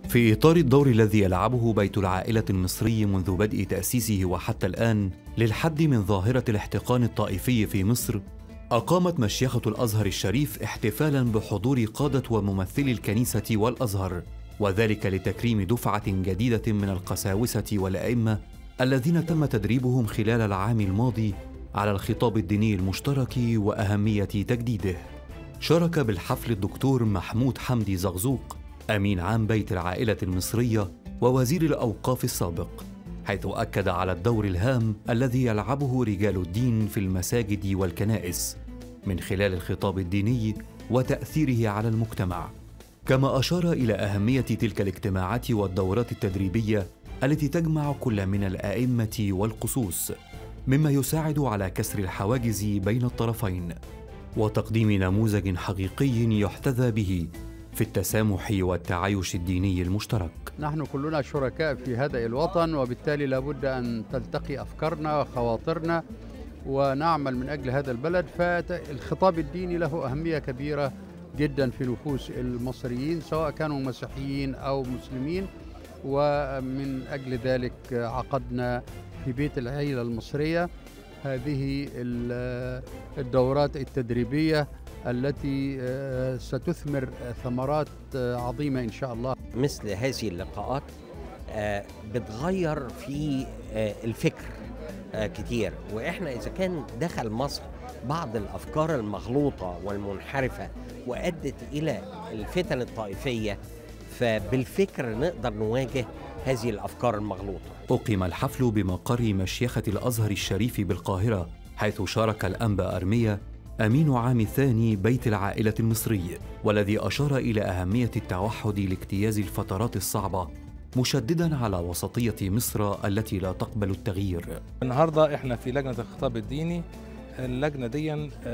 في إطار الدور الذي يلعبه بيت العائلة المصري منذ بدء تأسيسه وحتى الآن للحد من ظاهرة الاحتقان الطائفي في مصر، أقامت مشيخة الأزهر الشريف احتفالاً بحضور قادة وممثلي الكنيسة والأزهر، وذلك لتكريم دفعة جديدة من القساوسة والأئمة الذين تم تدريبهم خلال العام الماضي على الخطاب الديني المشترك وأهمية تجديده. شارك بالحفل الدكتور محمود حمدي زغزوق أمين عام بيت العائلة المصرية ووزير الأوقاف السابق، حيث أكد على الدور الهام الذي يلعبه رجال الدين في المساجد والكنائس من خلال الخطاب الديني وتأثيره على المجتمع، كما أشار إلى أهمية تلك الاجتماعات والدورات التدريبية التي تجمع كل من الأئمة والقسوس، مما يساعد على كسر الحواجز بين الطرفين وتقديم نموذج حقيقي يحتذى به في التسامح والتعايش الديني المشترك. نحن كلنا شركاء في هذا الوطن، وبالتالي لابد أن تلتقي أفكارنا وخواطرنا ونعمل من أجل هذا البلد. فالخطاب الديني له أهمية كبيرة جدا في نفوس المصريين سواء كانوا مسيحيين أو مسلمين، ومن أجل ذلك عقدنا في بيت العائلة المصرية هذه الدورات التدريبية التي ستثمر ثمرات عظيمة إن شاء الله. مثل هذه اللقاءات بتغير في الفكر كتير، وإحنا إذا كان دخل مصر بعض الأفكار المغلوطة والمنحرفة وأدت إلى الفتن الطائفية، فبالفكر نقدر نواجه هذه الأفكار المغلوطة. أقيم الحفل بمقر مشيخة الأزهر الشريف بالقاهرة، حيث شارك الأنبا أرمية أمين عام ثاني بيت العائلة المصري، والذي أشار إلى أهمية التوحد لاجتياز الفترات الصعبة، مشدداً على وسطية مصر التي لا تقبل التغيير. النهاردة إحنا في لجنة الخطاب الديني، اللجنة دي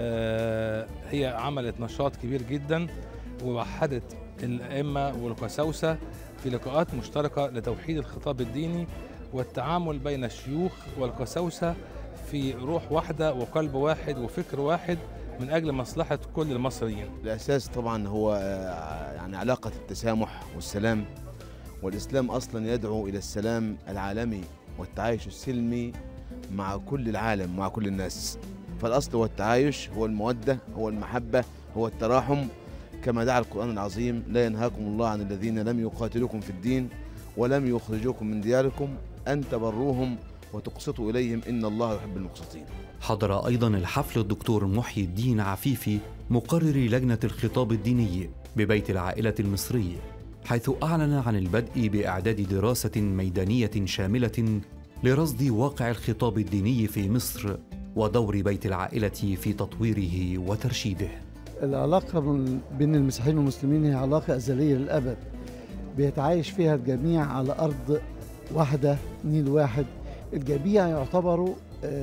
هي عملت نشاط كبير جداً ووحدت الأئمة والقساوسة في لقاءات مشتركة لتوحيد الخطاب الديني والتعامل بين الشيوخ والقساوسة في روح واحدة وقلب واحد وفكر واحد من أجل مصلحة كل المصريين. الأساس طبعا هو يعني علاقة التسامح والسلام، والإسلام أصلا يدعو إلى السلام العالمي والتعايش السلمي مع كل العالم، مع كل الناس. فالأصل هو التعايش، هو المودة، هو المحبة، هو التراحم، كما دعا القرآن العظيم: لا ينهاكم الله عن الذين لم يقاتلوكم في الدين ولم يخرجوكم من دياركم أن تبروهم وتقسطوا إليهم إن الله يحب المقسطين. حضر أيضاً الحفل الدكتور محي الدين عفيفي مقرر لجنة الخطاب الديني ببيت العائلة المصري، حيث أعلن عن البدء بإعداد دراسة ميدانية شاملة لرصد واقع الخطاب الديني في مصر ودور بيت العائلة في تطويره وترشيده. العلاقة بين المسيحيين والمسلمين هي علاقة أزلية للأبد، بيتعايش فيها الجميع على أرض واحدة، نيل واحد. الجميع يعتبروا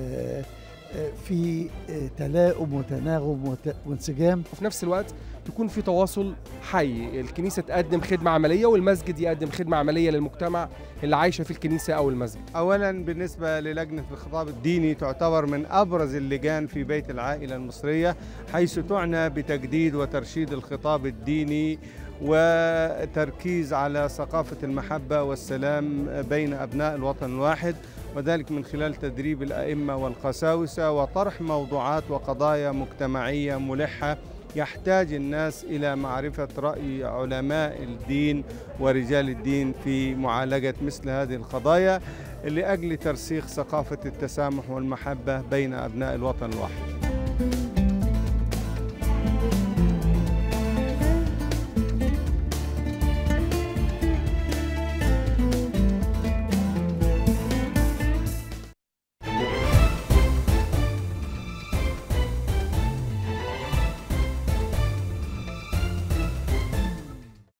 في تلاؤم وتناغم وانسجام، وفي نفس الوقت يكون في تواصل حي. الكنيسة تقدم خدمة عملية والمسجد يقدم خدمة عملية للمجتمع اللي عايشة في الكنيسة أو المسجد. أولا بالنسبة للجنة الخطاب الديني تعتبر من أبرز اللجان في بيت العائلة المصرية، حيث تعنى بتجديد وترشيد الخطاب الديني وتركيز على ثقافة المحبة والسلام بين أبناء الوطن الواحد، وذلك من خلال تدريب الأئمة والقساوسة وطرح موضوعات وقضايا مجتمعية ملحة يحتاج الناس إلى معرفة رأي علماء الدين ورجال الدين في معالجة مثل هذه القضايا لأجل ترسيخ ثقافة التسامح والمحبة بين أبناء الوطن الواحد.